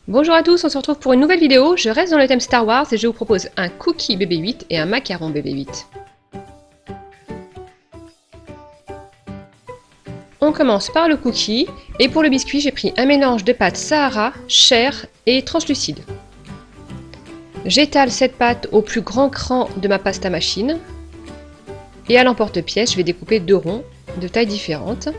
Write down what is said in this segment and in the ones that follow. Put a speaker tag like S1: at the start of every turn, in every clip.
S1: Bonjour à tous, on se retrouve pour une nouvelle vidéo. Je reste dans le thème Star Wars et je vous propose un cookie BB-8 et un macaron BB-8. On commence par le cookie et pour le biscuit j'ai pris un mélange de pâte Sahara, chair et translucide. J'étale cette pâte au plus grand cran de ma pasta machine et à l'emporte-pièce je vais découper deux ronds de tailles différentes.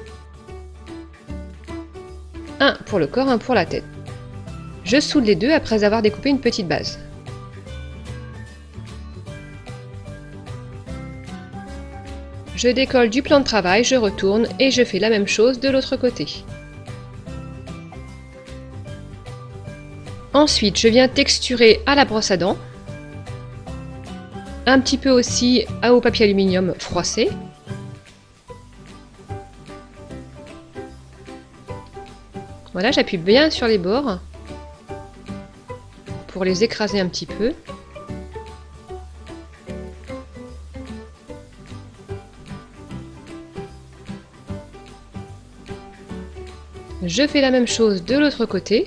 S1: Un pour le corps, un pour la tête. Je soude les deux après avoir découpé une petite base. Je décolle du plan de travail, je retourne et je fais la même chose de l'autre côté. Ensuite, je viens texturer à la brosse à dents, un petit peu aussi au papier aluminium froissé. Voilà, j'appuie bien sur les bords pour les écraser un petit peu. Je fais la même chose de l'autre côté.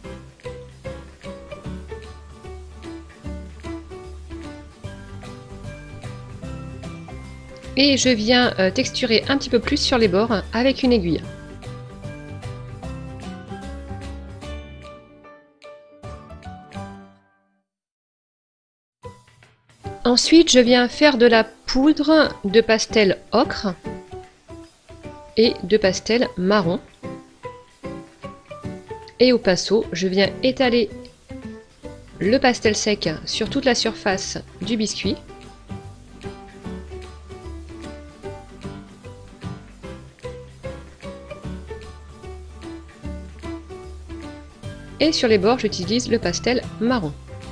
S1: Et je viens texturer un petit peu plus sur les bords avec une aiguille. Ensuite, je viens faire de la poudre de pastel ocre et de pastel marron. Et au pinceau, je viens étaler le pastel sec sur toute la surface du biscuit. Et sur les bords, j'utilise le pastel marron.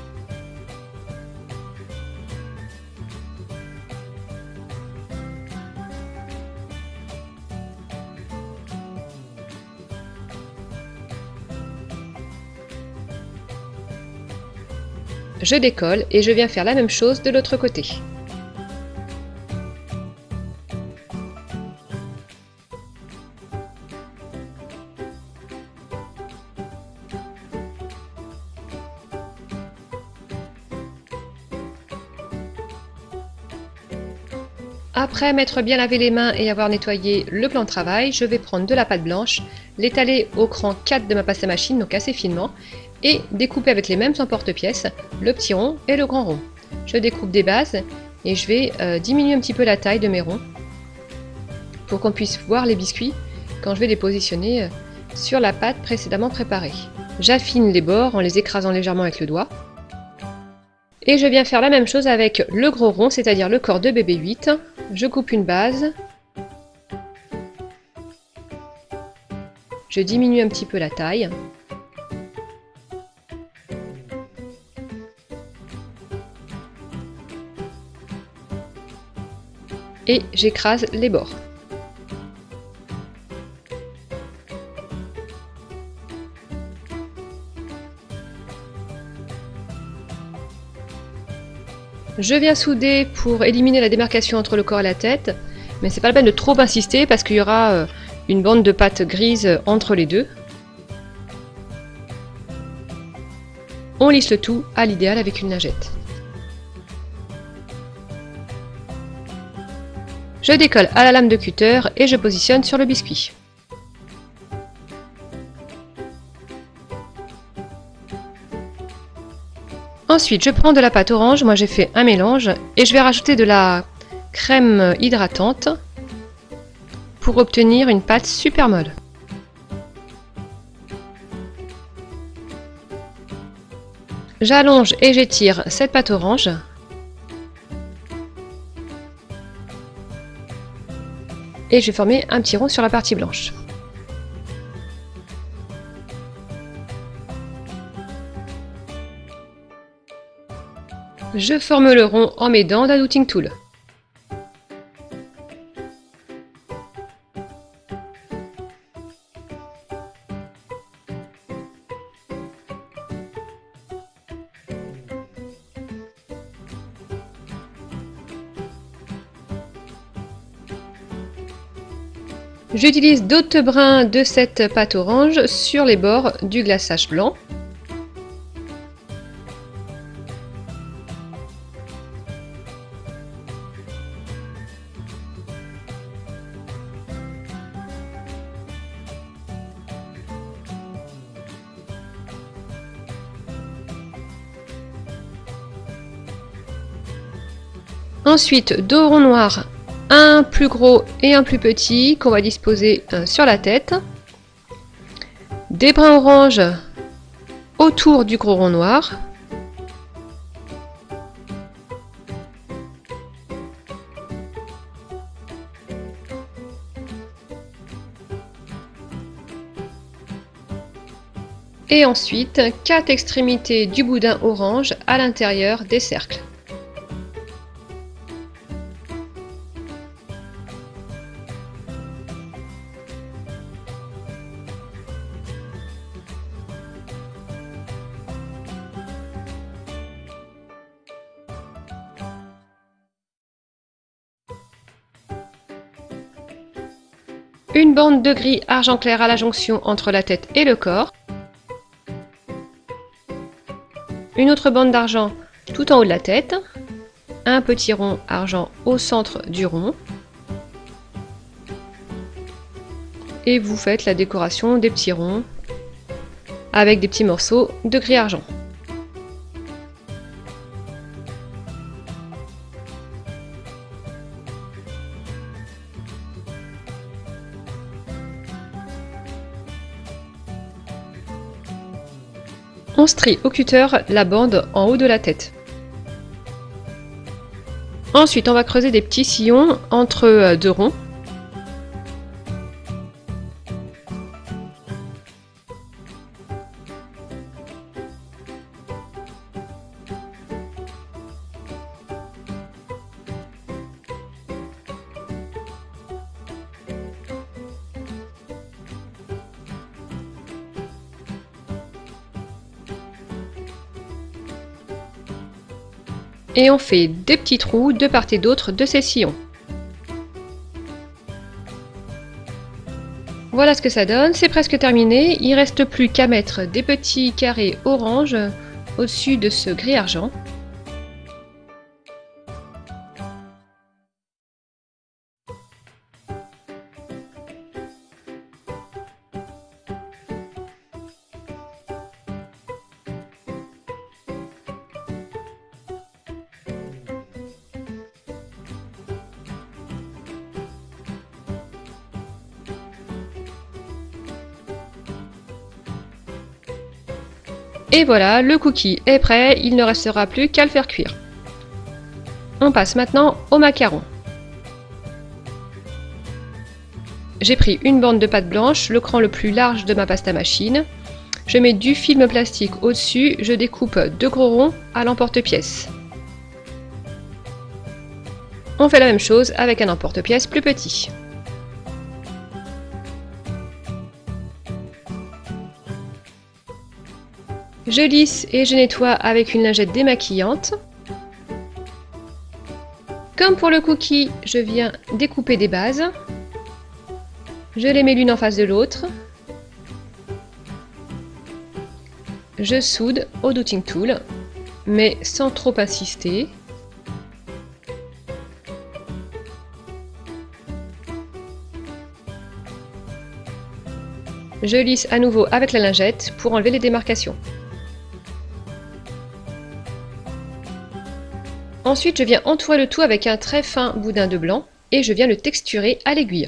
S1: Je décolle et je viens faire la même chose de l'autre côté. Après m'être bien lavé les mains et avoir nettoyé le plan de travail, je vais prendre de la pâte blanche, l'étaler au cran 4 de ma pasta machine, donc assez finement, et découper avec les mêmes emporte-pièces le petit rond et le grand rond. Je découpe des bases et je vais diminuer un petit peu la taille de mes ronds pour qu'on puisse voir les biscuits quand je vais les positionner sur la pâte précédemment préparée. J'affine les bords en les écrasant légèrement avec le doigt. Et je viens faire la même chose avec le gros rond, c'est-à-dire le corps de BB-8. Je coupe une base. Je diminue un petit peu la taille. Et j'écrase les bords. Je viens souder pour éliminer la démarcation entre le corps et la tête, mais c'est pas la peine de trop insister parce qu'il y aura une bande de pâte grise entre les deux. On lisse le tout à l'idéal avec une lingette. Je décolle à la lame de cutter et je positionne sur le biscuit. Ensuite, je prends de la pâte orange, moi j'ai fait un mélange, et je vais rajouter de la crème hydratante pour obtenir une pâte super molle. J'allonge et j'étire cette pâte orange. Et je vais former un petit rond sur la partie blanche. Je forme le rond en m'aidant d'un knitting tool. J'utilise d'autres brins de cette pâte orange sur les bords du glaçage blanc Ensuite, 2 ronds noirs, un plus gros et un plus petit qu'on va disposer sur la tête. Des brins orange autour du gros rond noir. Et ensuite, 4 extrémités du boudin orange à l'intérieur des cercles. Une bande de gris argent clair à la jonction entre la tête et le corps. Une autre bande d'argent tout en haut de la tête, un petit rond argent au centre du rond, et vous faites la décoration des petits ronds avec des petits morceaux de gris argent. On strie au cutter la bande en haut de la tête. Ensuite, on va creuser des petits sillons entre 2 ronds. Et on fait des petits trous de part et d'autre de ces sillons. Voilà ce que ça donne, c'est presque terminé, il ne reste plus qu'à mettre des petits carrés orange au-dessus de ce gris argent. Et voilà, le cookie est prêt, il ne restera plus qu'à le faire cuire. On passe maintenant au macaron. J'ai pris une bande de pâte blanche, le cran le plus large de ma pâte à machine. Je mets du film plastique au-dessus, je découpe 2 gros ronds à l'emporte-pièce. On fait la même chose avec un emporte-pièce plus petit. Je lisse et je nettoie avec une lingette démaquillante. Comme pour le cookie, je viens découper des bases. Je les mets l'une en face de l'autre. Je soude au douting tool, mais sans trop insister. Je lisse à nouveau avec la lingette pour enlever les démarcations. Ensuite, je viens entourer le tout avec un très fin boudin de blanc et je viens le texturer à l'aiguille.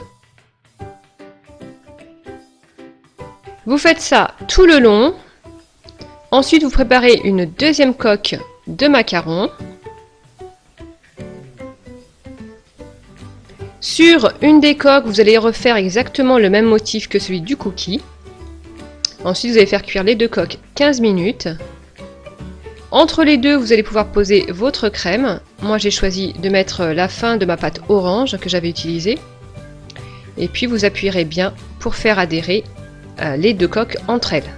S1: Vous faites ça tout le long. Ensuite, vous préparez une deuxième coque de macarons. Sur une des coques, vous allez refaire exactement le même motif que celui du cookie. Ensuite, vous allez faire cuire les 2 coques 15 minutes. Entre les deux, vous allez pouvoir poser votre crème. Moi, j'ai choisi de mettre la fin de ma pâte orange que j'avais utilisée. Et puis, vous appuierez bien pour faire adhérer les 2 coques entre elles.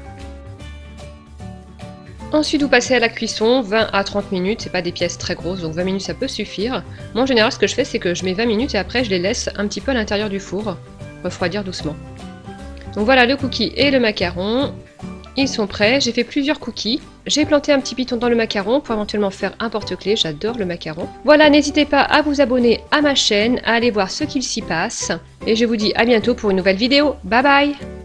S1: Ensuite, vous passez à la cuisson, 20 à 30 minutes. C'est pas des pièces très grosses, donc 20 minutes, ça peut suffire. Moi, en général, ce que je fais, c'est que je mets 20 minutes et après, je les laisse un petit peu à l'intérieur du four, refroidir doucement. Donc voilà, le cookie et le macaron. Ils sont prêts, j'ai fait plusieurs cookies. J'ai planté un petit piton dans le macaron pour éventuellement faire un porte-clés, j'adore le macaron. Voilà, n'hésitez pas à vous abonner à ma chaîne, à aller voir ce qu'il s'y passe. Et je vous dis à bientôt pour une nouvelle vidéo. Bye bye!